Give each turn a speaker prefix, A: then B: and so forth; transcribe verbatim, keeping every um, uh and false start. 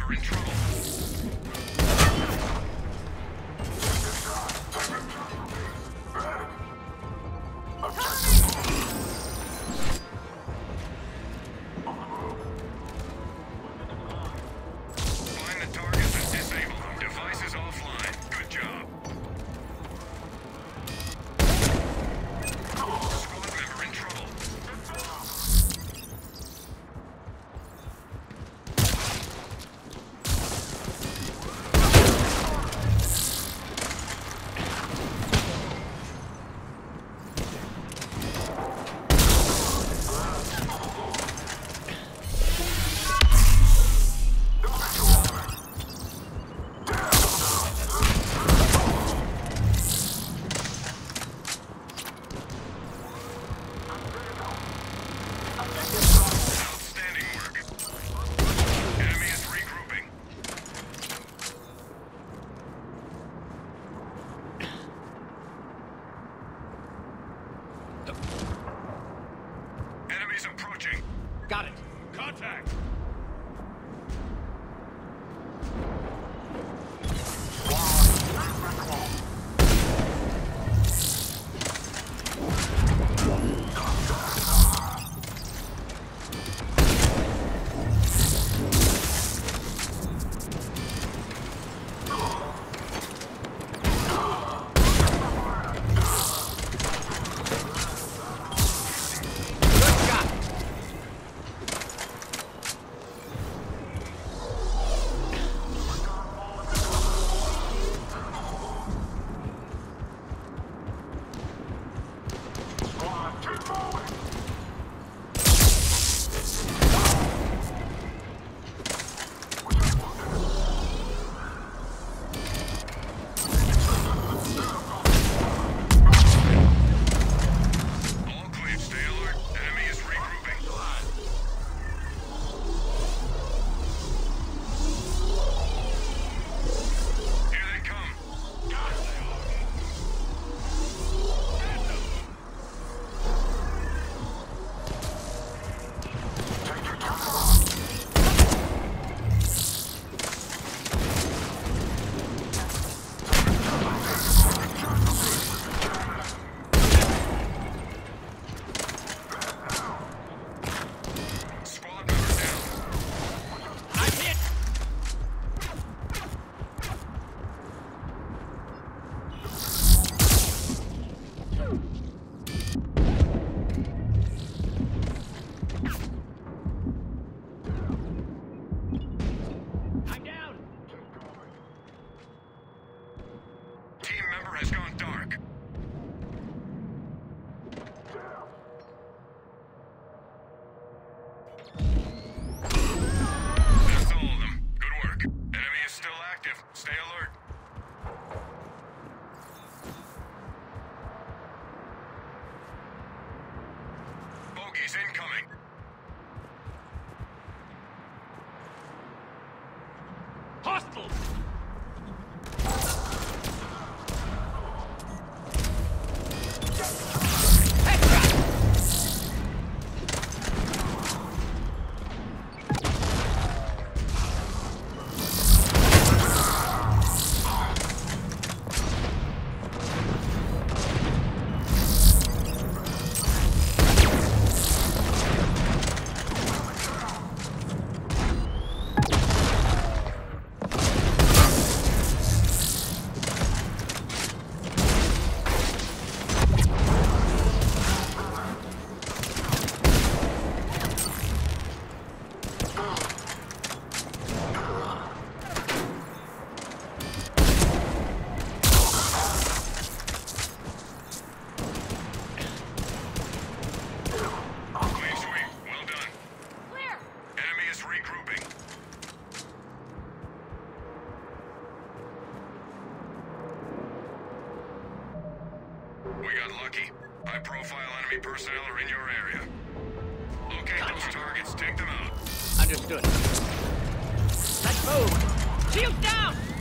A: You're in trouble. Find the targets and disable them. Devices offline. Good job. Squad member in trouble. Outstanding work. Enemy is regrouping. Enemies approaching.
B: Got it.
A: Contact. All clear. Stay alert. Enemy is regrouping. Here they come. God, they are. Squad member down.
B: I'm hit. I'm down.
A: Team member has gone dark. That's all of them. Good work. Enemy is still active. Stay alert. Bogeys incoming.
B: Hostiles.
A: Clean sweep. Well done.
C: Clear.
A: Enemy is regrouping. We got lucky. High-profile enemy personnel are in your area. Locate those targets. Take them out.
B: Understood. Let's move. Shield down.